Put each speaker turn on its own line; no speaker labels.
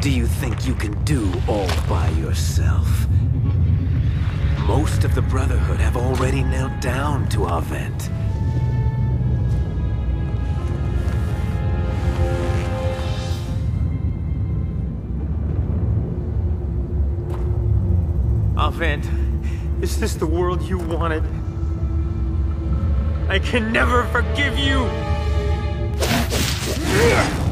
do you think you can do all by yourself? Most of the Brotherhood have already knelt down to our vent.
Avent, is this the world you wanted? I can never forgive you!